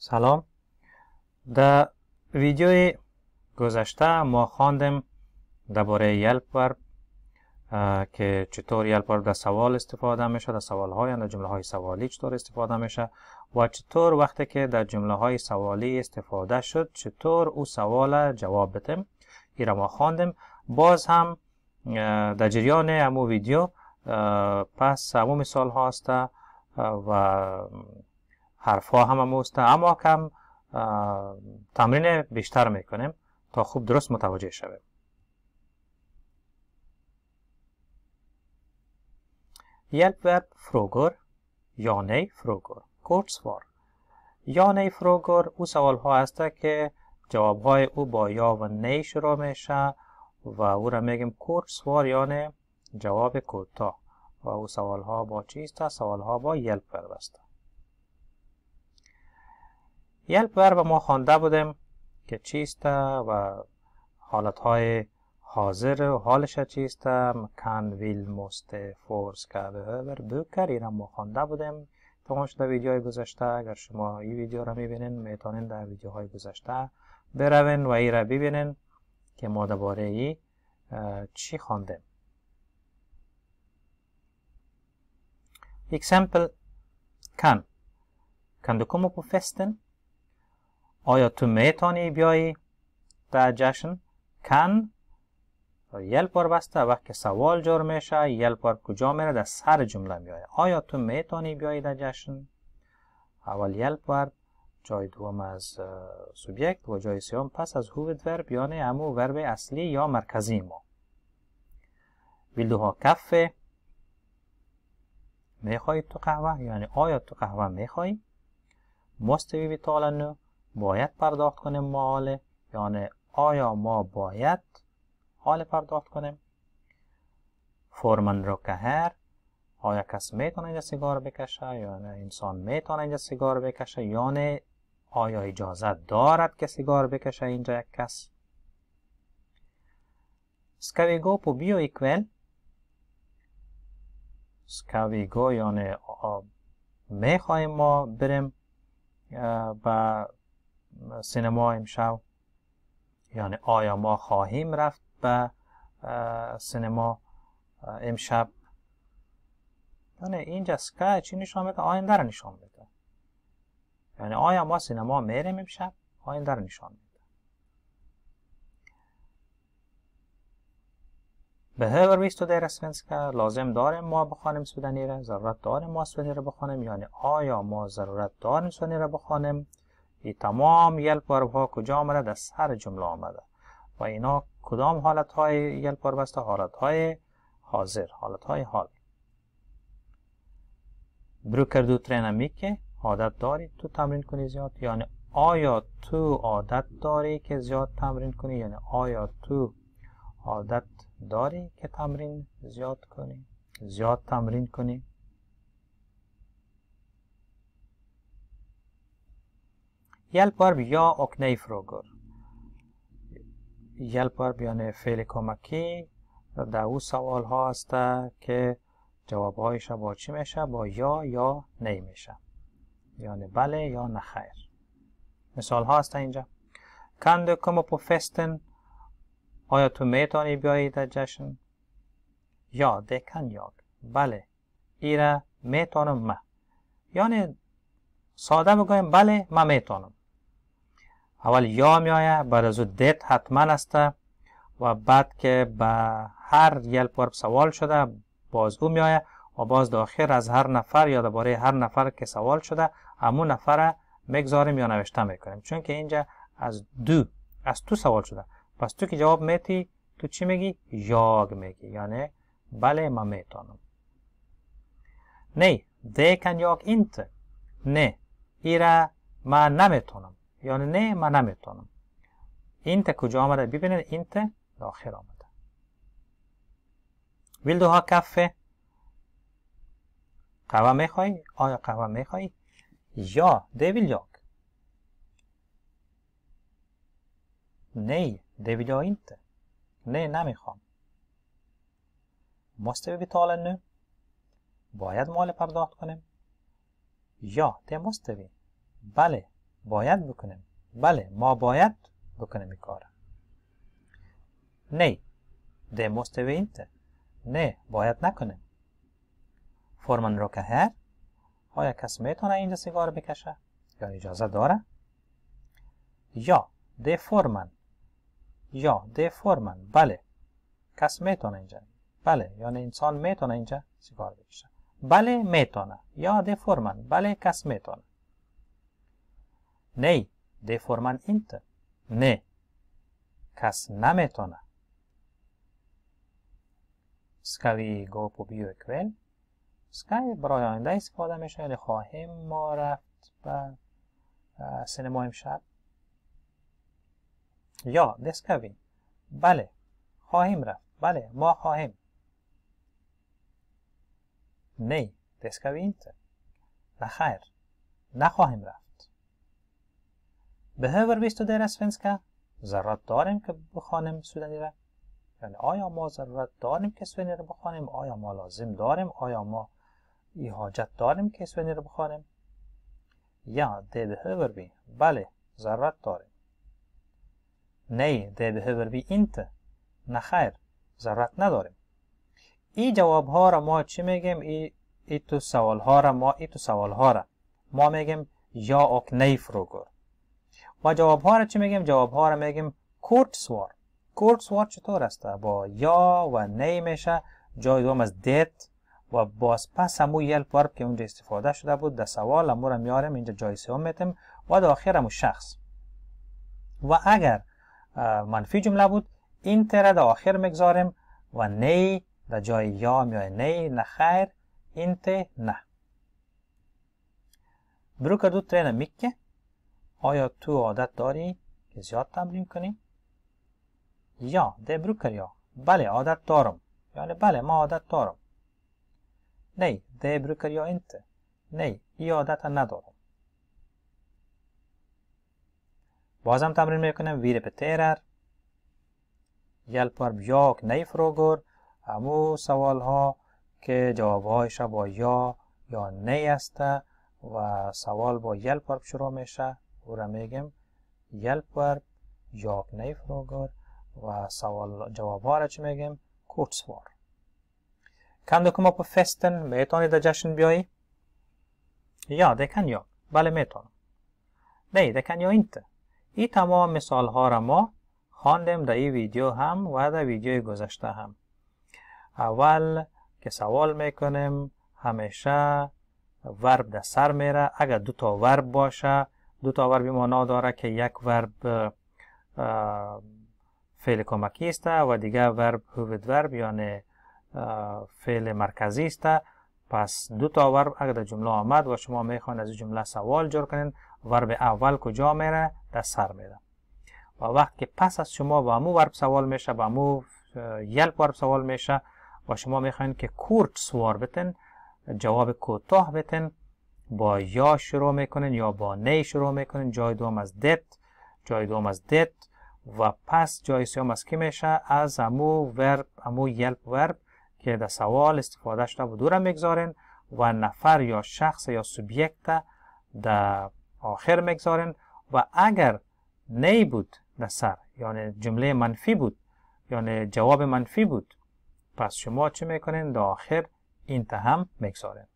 سلام. در ویدیوی گذشته ما خواندیم درباره یلپ ورب که چطور یلپ ورب در سوال استفاده میشه، در سوال های در جمله های سوالی چطور استفاده میشه و چطور وقتی که در جمله های سوالی استفاده شد چطور او سوال جواب بدیم. این را ما خواندیم. باز هم در جریان همو ویدیو پس همو مثال ها است و حرف ها هم است، اما کم تمرین بیشتر میکنیم تا خوب درست متوجه شویم. Hjälp verb frågor ja nej frågor kort svar. یا nej frågor او سوال ها است که جواب های او با یا و نه شروع میشه و او را میگیم کort svar یعنی جواب کوتاه و او سوال ها با چیست؟ سوال ها با hjälp verb است. hjälp verb ما خوانده بودیم که چیست و حالت های حاضر و حالش چیست؟ kan, vill, måste, får, ska, behöver, brukar. این ما خوانده بودیم تمام شده ویدیوهای گذشته. اگر شما این ویدیو را میبینین میتونین در ویدیوهای گذشته بروین و این را ببینین که ما درباره ای چی خواندیم. Exempel kan. Kan du komma på festen? آیا تو میتونی بیایی در جشن؟ kan hjälp verb است. وقتی سوال جور میشه hjälp verb کجا میره؟ در سر جمله میاد. آیا تو میتونی بیایی در جشن؟ اول hjälp verb، جای دوم از سوبجکت و جای سوم پس از huvudverb یعنی همو ورب اصلی یا مرکزی ما. vill du ha kaffe؟ میخوای تو قهوه؟ یعنی آیا تو قهوه میخوای؟ måste vi betala nu؟ باید پرداخت کنیم ما حاله، یعنی آیا ما باید حال پرداخت کنیم. får man röka här؟ آیا کس میتونه اینجا سیگار بکشه؟ یعنی انسان میتونه اینجا سیگار بکشه، یعنی آیا اجازه دارد که سیگار بکشه اینجا یک کس. ska vi gå på bio ikväll؟ ska vi gå یعنی میخوایم ما بریم به سینما امشب، یعنی آیا ما خواهیم رفت به سینما امشب. یعنی اینجا سکا چی نشان میده؟ آینده را نشان میده. یعنی آیا ما سینما میریم امشب؟ آینده را نشان میده. behöver vi studera svenska؟ لازم داریم ما بخوانیم سودنی را؟ ضرورت داریم ما سودنی را بخوانیم؟ یعنی آیا ما ضرورت داریم سودنی را بخوانیم؟ این تمام hjälp verb ها کجا آمده؟ در سر جمله آمده و اینا کدام حالت های hjälp verb است؟ حالت های حاضر، حالت های حال. brukar du träna mycket؟ عادت داری تو تمرین کنی زیاد؟ یعنی آیا تو عادت داری که زیاد تمرین کنی؟ یعنی آیا تو عادت داری که تمرین زیاد کنی؟ زیاد تمرین کنی. hjälp verb ja och nej frågor. hjälp verb یعنی فعل کمکی در او سوال ها هست که جواب هایش با چی میشه؟ با یا نه میشه، یعنی بله یا نه خیر. مثال ها هست اینجا. kan du komma på festen؟ آیا تو میتونی بیایی در جشن؟ یا det kan jag. بله ایره میتونم من. یعنی ساده بگویم بله من میتونم. اول یا میآیه، بعد از او det حتما است و بعد که به هر hjälp verb سوال شده باز او میآیه و باز داخل از هر نفر یا درباره هر نفر که سوال شده همون نفر میگذاریم یا نوشته میکنیم، چون که اینجا از تو سوال شده. پس تو که جواب میتی تو چی میگی؟ jag میگی، یعنی بله من میتونم. nej det kan jag inte. نه ایره من نمیتونم، یعنی نه من نمیتونم. inte کجا آمده؟ ببینید inte داخل آمده. vill du ha kaffe؟ قهوه میخوای؟ آیا قهوه میخوای؟ ja det vill jag. nej det vill jag inte. نه نمیخوام. måste vi betala nu؟ باید مال پرداخت کنیم؟ ja det måste vi. بله باید بکنیم. بله ما باید بکنیم این کار. Nej, det måste vi inte. نه باید نکنیم. Får man röka här? آیا کس میتونه اینجا سیگار بکشه؟ یا اجازه داره؟ Ja, det får man. Ja, det får man. بله کس میتونه اینجا. بله یعنی انسان میتونه اینجا سیگار بکشه. بله میتونه. Ja, det får man. بله کس میتونه. Nej, det får man inte. نه کس نمیتونه. Ska vi gå på bio ikväll? Ska برای آینده استفاده میشه یعنی خواهیم ما رفت به سینما امشب. Ja, det ska vi. بله خواهیم رفت. بله ما خواهیم. Nej, det ska vi inte. نخیر نخواهیم رفت. Behöver vi studera svenska? ضرورت داریم که بخوانیم سودنی را؟ یعنی آیا ما ضرورت داریم که سودنی را بخوانیم؟ آیا ما لازم داریم؟ آیا ما حاجت داریم که سودنی را بخوانیم؟ Ja, det behöver vi. بله ضرورت داریم. Nej, det behöver vi inte. نخیر ضرورت نداریم. این جواب ها را ما چی میگیم؟ ای تو سوال ها را ما میگیم یا och nej frågor. و جواب ها را چی میگیم؟ جواب ها را میگیم kortsvar. kortsvar چطور است؟ با یا و nej میشه، جای دوم از det و باز پس همون یلپ ورب که اونجا استفاده شده بود در سوال همون را میاریم اینجا جای سوم میتیم و در آخر همون شخص. و اگر منفی جمله بود این تره در آخر میگذاریم و نی در جای یا میای نی نخیر inte نه. Brukar du träna mycket? آیا تو عادت داری که زیاد تمرین کنی؟ Ja, det brukar jag. بله عادت دارم. یعنی بله ما عادت دارم. Nej, det brukar jag inte. Nej, این عادت ندارم. بازم تمرین میکنم. Vi repeterar. hjälper ja och nej frågor. همو سوال ها که جواب هایش با یا یا nej است و سوال با hjälp verb شروع میشه او را میگیم hjälp verb ja och nej frågor و سوال جواب ها را چی میگیم kortsvar. Kan du komma på festen? میتونی در جشن بیایی؟ Ja, det kan jag. بله میتونم. Nej, det kan jag inte. این تمام مثال ها را ما خواندیم در این ویدیو هم و در ویدیوی گذشته هم. اول که سوال میکنیم همیشه ورب در سر میره. اگر دو تا ورب باشه، دو تا ورب معنا داره که یک ورب فعل کمکی است و دیگه ورب هوودورب یعنی فعل مرکزی است. پس دو تا ورب اگر در جمله آمد و شما میخواین از این جمله سوال جور کنین، ورب اول کجا میره؟ در سر میره. و وقتی که پس از شما با امو ورب سوال میشه، با امو یلپ ورب سوال میشه و شما میخواین که کورت سوار بتن، جواب کوتاه بتن، با یا شروع میکنین یا با نی شروع میکنین، جای دوم از دت، جای دوم از دت و پس جای سوم از کی میشه؟ از امو ورب، امو یلپ ورب که در سوال استفاده شده بود دورم میگذارین و نفر یا شخص یا سوبیکت در آخر میگذارین. و اگر نی بود در سر یعنی جمله منفی بود یعنی جواب منفی بود، پس شما چه میکنین؟ در آخر اینت هم میگذارین.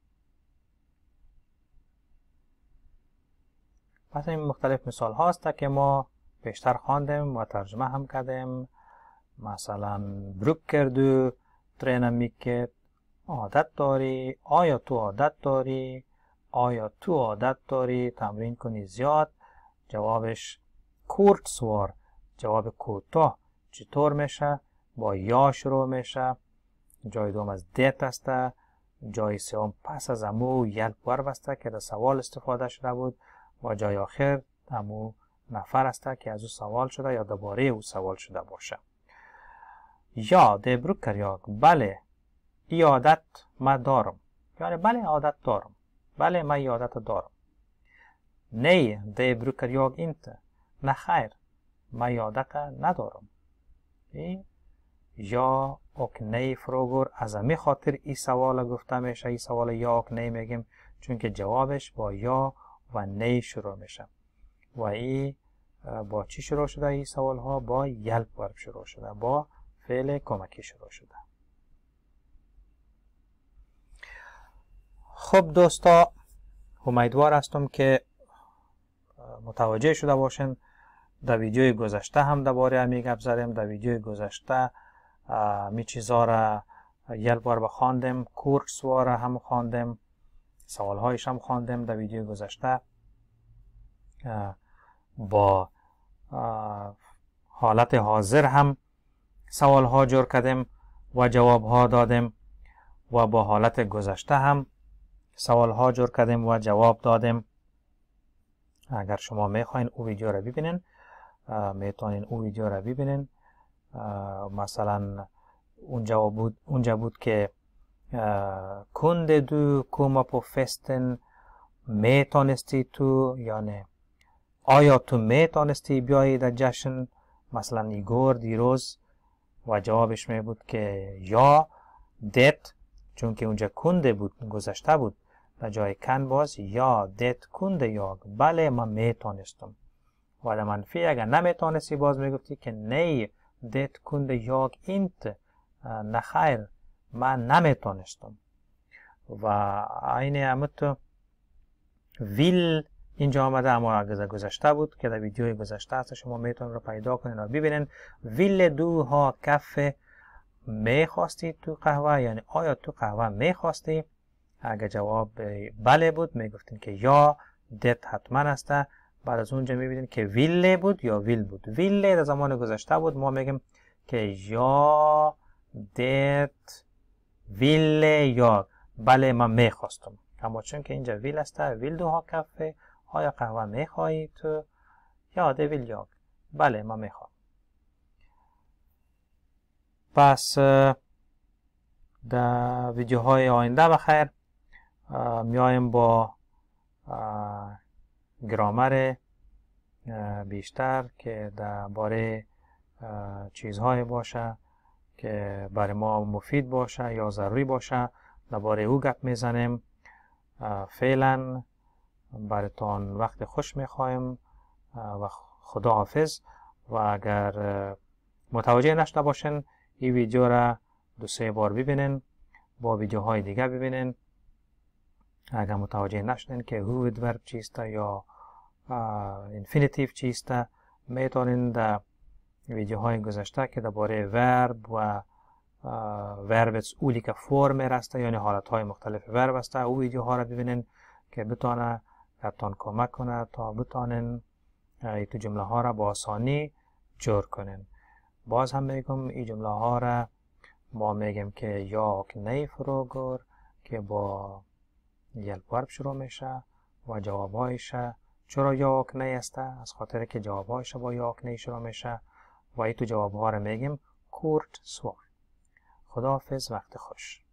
پس این مختلف مثال هاست که ما بیشتر خواندیم و ترجمه هم کردیم. مثلا brukar du träna mycket؟ عادت داری؟ آیا تو عادت داری؟ آیا تو عادت داری تمرین کنی زیاد؟ جوابش kortsvar، جواب کوتاه چطور میشه؟ با یا شروع میشه، جای دوم از det است، جای سوم پس از امو یلپ ورب است که در سوال استفاده شده بود و جای آخر امو نفر است که از او سوال شده یا درباره او سوال شده باشه. Ja, det brukar jag. بله این عادت من دارم. یعنی بله عادت دارم. بله من این عادت دارم. Nej, det brukar jag inte. نه خیر من این عادت ندارم. یا och nej frågor از همین خاطر این سوال گفته میشه. این سوال یا och nej میگیم چون که جوابش با یا و nej شروع میشه. و این با چی شروع شده؟ این سوال ها با یلپ ورب شروع شده، با فعل کمکی شروع شده. خب دوستا، امیدوار هستم که متوجه شده باشین. در ویدیوی گذشته هم درباره همین گپ زدیم. در ویدیوی گذشته می چیزا را یک بار بخواندیم، کورس را هم خواندیم، سوال هایش هم خواندیم. در ویدیوی گذشته با حالت حاضر هم سوال ها جور کردیم و جواب ها دادیم و با حالت گذشته هم سوال ها جور کردیم و جواب دادیم. اگر شما میخواین او ویدیو را ببینین، میتونین او ویدیو را ببینین. مثلا اونجا بود که kunde du komma på festen، میتونستی تو، یعنی آیا تو میتونستی بیایی در جشن، مثلا ایگور، دیروز، و جوابش می بود که یا det، چون که اونجا kunde بود، گذشته بود، در جای کن باز یا det kunde jag، بله من میتونستم. و در منفی اگر نمیتونستی باز میگفتی که nej det kunde jag inte، نه خیر من نمیتونستم. و عین همت ویل اینجا آمده، اما گذشته بود که در ویدیوی گذشته هست، شما میتونید رو پیدا کنین و ببینین. ویل دو ها کافه، میخواستی تو قهوه، یعنی آیا تو قهوه میخواستی؟ اگر جواب بله بود میگفتین که یا det حتما است. بعد از اونجا میبینین که ویله بود یا ویل بود. ویله در زمان گذشته بود، ما میگیم که یا det ville jag، بله من میخواستم. اما چون که اینجا ویل است، ویل دو ها کافه، آیا قهوه میخواهی تو؟ یا det vill jag، بله من میخوام. پس در ویدیوهای آینده بخیر میایم با گرامر بیشتر که درباره چیزهای باشه که برای ما مفید باشه یا ضروری باشه، درباره او گپ میزنیم. فعلا براتون وقت خوش میخوایم و خدا حافظ. و اگر متوجه نشده باشین این ویدیو را 2-3 بار ببینین، با ویدیوهای دیگه ببینین. اگر متوجه نشدین که هو ورب چیست یا اینفینیتیو چیست، میتونین در ویدیوهای گذشته که درباره ورب و وربس اولika فرم است، یعنی حالتهای مختلف ورب است، او ویدیوها را ببینین که بتونه براتون کمک کنه تا بتونین این جمله ها را با آسانی جور کنین. باز هم میگم این جمله ها را ما میگیم که یک نی فروگر که با hjälp ورب شروع میشه و جوابهایش چرا یک نی است؟ از خاطر که جوابهایش با یک نی شروع میشه و این تو جوابها را میگیم کورت سوار. خداحافظ، وقت خوش.